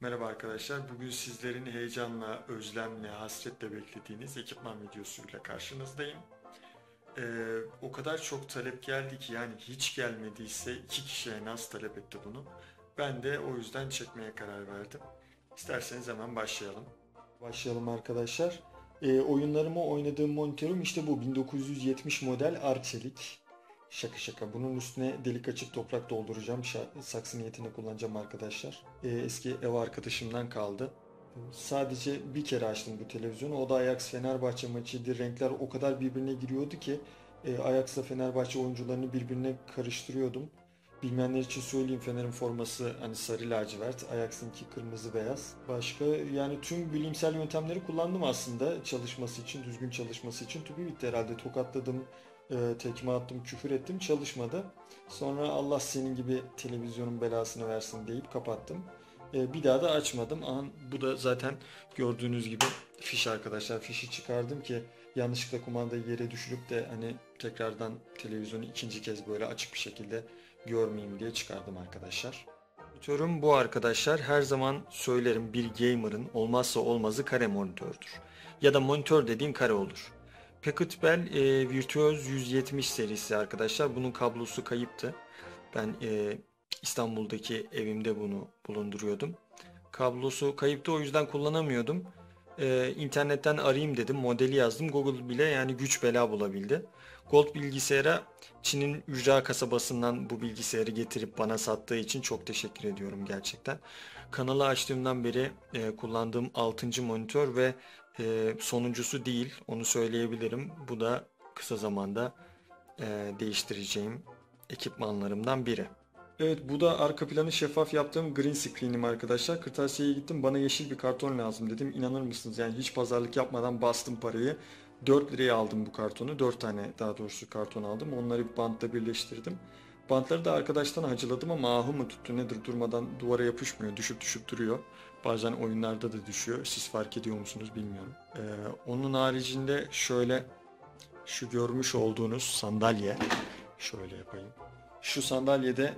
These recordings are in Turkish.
Merhaba arkadaşlar. Bugün sizlerin heyecanla, özlemle, hasretle beklediğiniz ekipman videosuyla karşınızdayım. O kadar çok talep geldi ki yani hiç gelmediyse iki kişi en az talep etti bunu. Ben de o yüzden çekmeye karar verdim. İsterseniz hemen başlayalım. Başlayalım arkadaşlar. Oyunlarımı oynadığım monitörüm işte bu 1970 model Arçelik. Şaka şaka. Bunun üstüne delik açıp toprak dolduracağım. Saksı niyetine kullanacağım arkadaşlar. Eski ev arkadaşımdan kaldı. Sadece bir kere açtım bu televizyonu. O da Ajax Fenerbahçe maçıydı. Renkler o kadar birbirine giriyordu ki Ajax'la Fenerbahçe oyuncularını birbirine karıştırıyordum. Bilmeyenler için söyleyeyim, Fener'in forması hani sarı lacivert, Ajax'ınki kırmızı beyaz. Başka yani tüm bilimsel yöntemleri kullandım aslında çalışması için, düzgün çalışması için. Tüpü bitti herhalde. Tokatladım, tekme attım, küfür ettim, çalışmadı. Sonra Allah senin gibi televizyonun belasını versin deyip kapattım. Bir daha da açmadım. Aha, bu da zaten gördüğünüz gibi fiş arkadaşlar. Fişi çıkardım ki yanlışlıkla kumandayı yere düşürüp de hani tekrardan televizyonu ikinci kez böyle açık bir şekilde görmeyeyim diye çıkardım arkadaşlar. Monitörüm bu arkadaşlar. Her zaman söylerim, bir gamer'ın olmazsa olmazı kare monitördür. Ya da monitör dediğin kare olur. Packard Bell Virtuos 170 serisi arkadaşlar. Bunun kablosu kayıptı. Ben İstanbul'daki evimde bunu bulunduruyordum. Kablosu kayıptı, o yüzden kullanamıyordum. İnternetten arayayım dedim. Modeli yazdım. Google bile yani güç bela bulabildi. Gold Bilgisayar'a Çin'in ücra kasabasından bu bilgisayarı getirip bana sattığı için çok teşekkür ediyorum gerçekten. Kanalı açtığımdan beri kullandığım 6. monitör ve sonuncusu değil, onu söyleyebilirim. Bu da kısa zamanda değiştireceğim ekipmanlarımdan biri. Evet, bu da arka planı şeffaf yaptığım green screen'im arkadaşlar. Kırtasiye'ye gittim, bana yeşil bir karton lazım dedim. İnanır mısınız yani hiç pazarlık yapmadan bastım parayı. 4 liraya aldım bu kartonu. 4 tane daha doğrusu karton aldım. Onları bir bantla birleştirdim. Bantları da arkadaştan hacıladım ama ahı mı tuttu nedir, durmadan duvara yapışmıyor. Düşüp düşüp duruyor. Bazen oyunlarda da düşüyor. Siz fark ediyor musunuz bilmiyorum. Onun haricinde şöyle şu görmüş olduğunuz sandalye. Şöyle yapayım. Şu sandalyede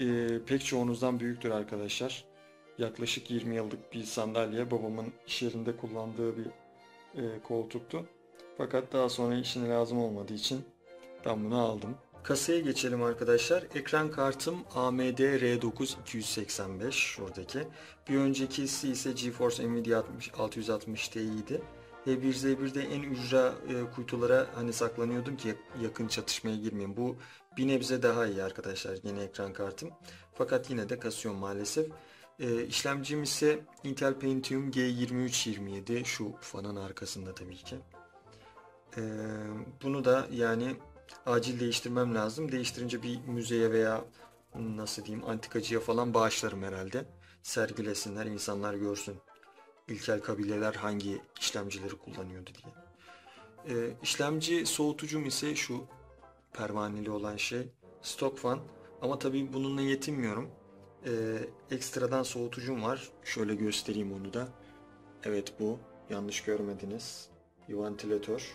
pek çoğunuzdan büyüktür arkadaşlar. Yaklaşık 20 yıllık bir sandalye. Babamın iş yerinde kullandığı bir koltuktu. Fakat daha sonra işine lazım olmadığı için ben bunu aldım. Kasaya geçelim arkadaşlar. Ekran kartım AMD R9 285 şuradaki. Bir öncekisi ise GeForce Nvidia 660 Ti'ydi. H1Z1'de en ücra kuytulara hani saklanıyordum ki yakın çatışmaya girmeyeyim. Bu bir nebze daha iyi arkadaşlar, yeni ekran kartım. Fakat yine de kasıyor maalesef. İşlemcim ise Intel Pentium G2327, şu fanın arkasında tabii ki. Ee, Bunu da yani acil değiştirmem lazım. Değiştirince bir müzeye veya nasıl diyeyim antikacıya falan bağışlarım herhalde. Sergilesinler, insanlar görsün ilkel kabileler hangi işlemcileri kullanıyordu diye. İşlemci soğutucum ise şu pervaneli olan şey stok fan. Ama tabii bununla yetinmiyorum. Ekstradan soğutucum var. Şöyle göstereyim onu da. Evet, bu. Yanlış görmediniz. Bir vantilatör.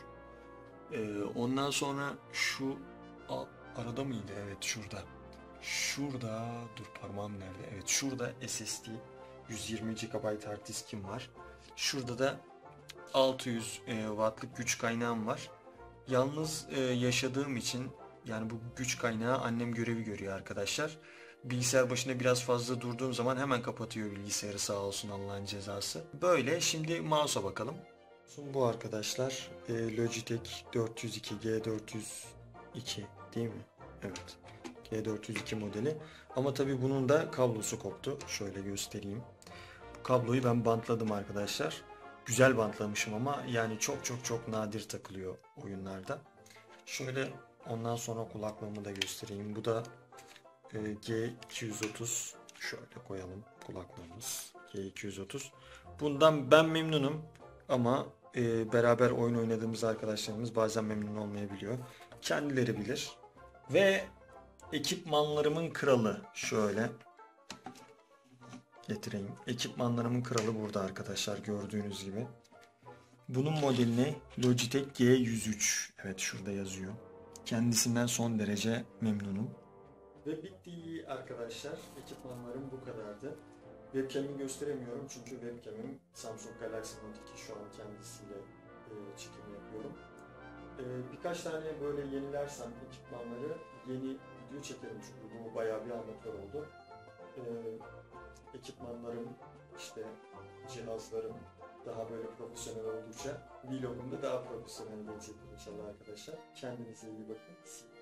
Ondan sonra şu arada mıydı? Evet, şurada. Şurada dur, parmağım nerede? Evet, şurada SSD 120 GB hard diskim var. Şurada da 600 wattlık güç kaynağım var. Yalnız yaşadığım için yani bu güç kaynağı annem görevi görüyor arkadaşlar. Bilgisayar başında biraz fazla durduğum zaman hemen kapatıyor bilgisayarı, sağ olsun Allah'ın cezası. Böyle, şimdi mouse'a bakalım. Bu arkadaşlar Logitech 402 G402 değil mi? Evet. G402 modeli. Ama tabii bunun da kablosu koptu. Şöyle göstereyim. Bu kabloyu ben bantladım arkadaşlar. Güzel bantlamışım ama yani çok çok çok nadir takılıyor oyunlarda. Şöyle ondan sonra kulaklığımı da göstereyim. Bu da G230. Şöyle koyalım kulaklığımız. G230. Bundan ben memnunum ama beraber oyun oynadığımız arkadaşlarımız bazen memnun olmayabiliyor. Kendileri bilir. Ve ekipmanlarımın kralı şöyle getireyim. Ekipmanlarımın kralı burada arkadaşlar, gördüğünüz gibi. Bunun modelini Logitech G103. Evet, şurada yazıyor. Kendisinden son derece memnunum. Ve bitti arkadaşlar. Ekipmanlarım bu kadardı. Webcam'imi gösteremiyorum çünkü webcam'im Samsung Galaxy Note 2 şu an kendisiyle çekim yapıyorum. Birkaç tane böyle yenilersem ekipmanları yeni video çekerim çünkü bu bayağı bir amatör oldu. Ekipmanlarım, işte cihazlarım daha böyle profesyonel oldukça vlogumda daha profesyonel gelecektir inşallah arkadaşlar. Kendinize iyi bakın.